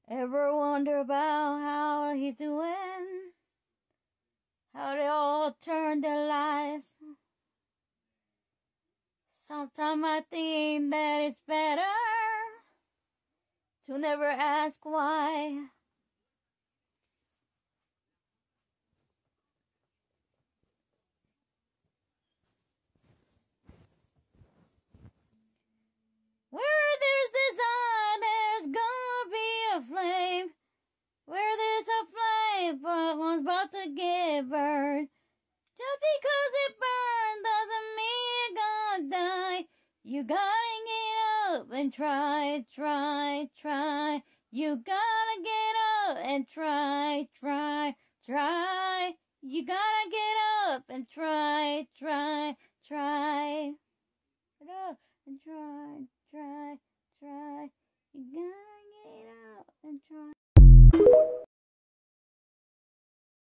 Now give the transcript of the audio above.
Ever wonder about how he's doing? How they all turn their lives? Sometimes I think that it's better to never ask why. Where there's design, there's gonna be a flame. Where there's a flame, but one's about to get burned. Just because it burned doesn't mean you're gonna die. You gotta get up and try, try, try. You gotta get up and try, try, try. You gotta get up and try, try, try. Get up and try, try, try. You gotta get up and try.